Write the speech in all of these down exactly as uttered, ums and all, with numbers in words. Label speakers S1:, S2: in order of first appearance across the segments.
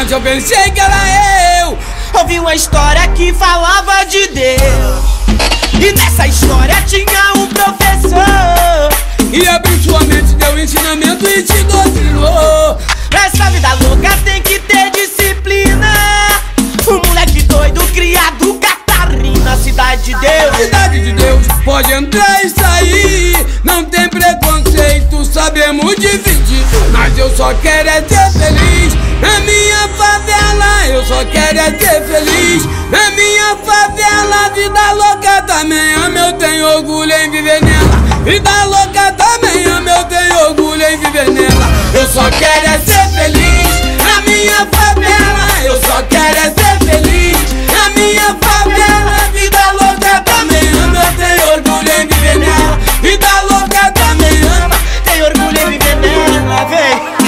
S1: Mas eu pensei que era eu.
S2: Ouvi uma história que falava de Deus, e nessa história tinha um professor
S1: E abriu sua mente, deu ensinamento e te doutrinou.
S2: Essa vida louca tem que ter disciplina. Um moleque doido criado Catarina, cidade de Deus.
S1: Cidade de Deus, pode entrar e sair. Não tem preconceito, sabemos dividir. Mas eu só quero é ser feliz. Na minha favela, eu só quero é ser feliz. Na minha favela, vida louca também ama, eu tenho orgulho em viver nela. Vida louca também ama, eu tenho orgulho em viver nela. Eu só quero é ser feliz. Na minha favela, eu só quero é ser feliz. Na minha favela, vida louca também ama, eu tenho orgulho em viver nela. Vida louca também ama,
S2: tenho orgulho em viver nela, vem.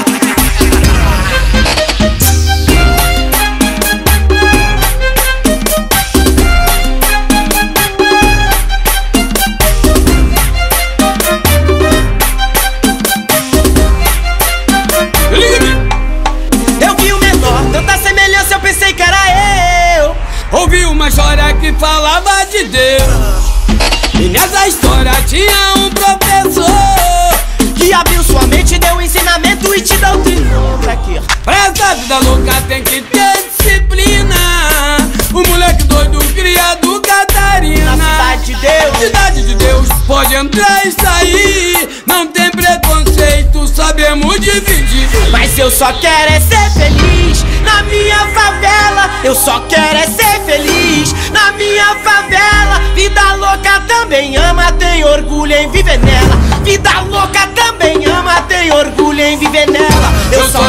S1: Ouvi uma história que falava de Deus, e nessa história tinha um professor
S2: que abriu sua mente, deu ensinamento e te doutrinou. Pra quê?
S1: Pra essa vida louca tem que ter disciplina. O moleque doido criado Catarina,
S2: na cidade de Deus.
S1: Cidade de Deus, pode entrar e sair. Não tem preconceito, sabemos dividir.
S2: Mas eu só quero é ser feliz. Na minha favela, eu só quero é ser feliz. Na minha favela, vida louca também ama, tem orgulho em viver nela. Vida louca também ama, tem orgulho em viver nela.
S1: Eu só